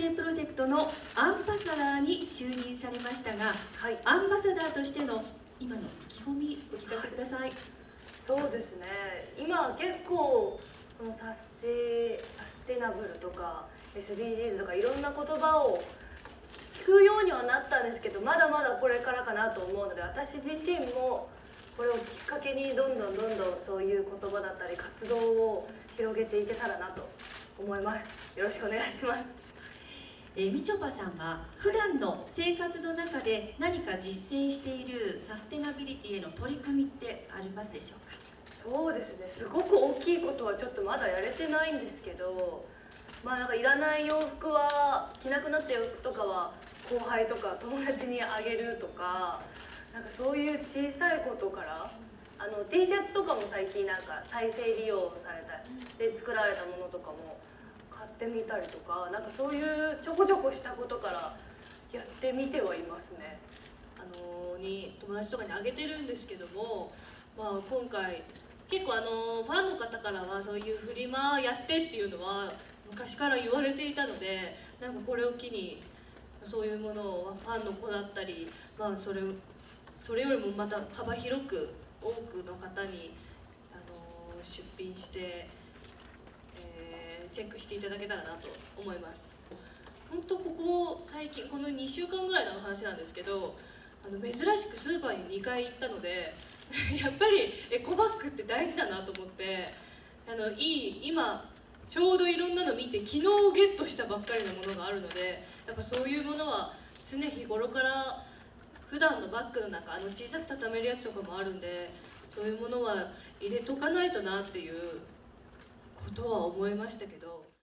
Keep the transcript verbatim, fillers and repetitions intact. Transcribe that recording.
定プロジェクトのアンバサダーに就任されましたが、 はい、 アンバサダーとしての今の意気込みお聞かせください。はい、 そうですね、今結構このサステサステナブルとか エスディージーズ とかいろんな言葉を聞くようにはなったんですけど、まだまだこれからかなと思うので、私自身もこれをきっかけにどんどんどんどんそういう言葉だったり活動を広げていけたらなと思います。よろしくお願いします。 えー、みちょぱさんは普段の生活の中で何か実践しているサステナビリティへの取り組みってありますでしょうか？ そうですね、すごく大きいことはちょっとまだやれてないんですけど、まあなんかいらない洋服は着なくなった洋服とかは後輩とか友達にあげるとか、なんかそういう小さいことから、あの T シャツとかも最近なんか再生利用されたで作られたものとかも買ってみたりとか、なんかそういうちょこちょこしたことからやってみてはいますね。 あのに友達とかにあげてるんですけども、まあ、今回結構あのファンの方からはそういうフリマやってっていうのは昔から言われていたので、なんかこれを機にそういうものをファンの子だったり、まあ、それそれよりもまた幅広く多くの方にあの出品して、えー、チェックしていただけたらなと思います。本当ここ最近このにしゅうかんぐらいの話なんですけど、あの珍しくスーパーににかい行ったのでやっぱりエコバッグって大事だなと思って、あのいい今ちょうどいろんなの見て昨日ゲットしたばっかりのものがあるので、やっぱそういうものは常日頃から普段のバッグの中、あの小さく畳めるやつとかもあるんで、そういうものは入れとかないとなっていうことは思いましたけど。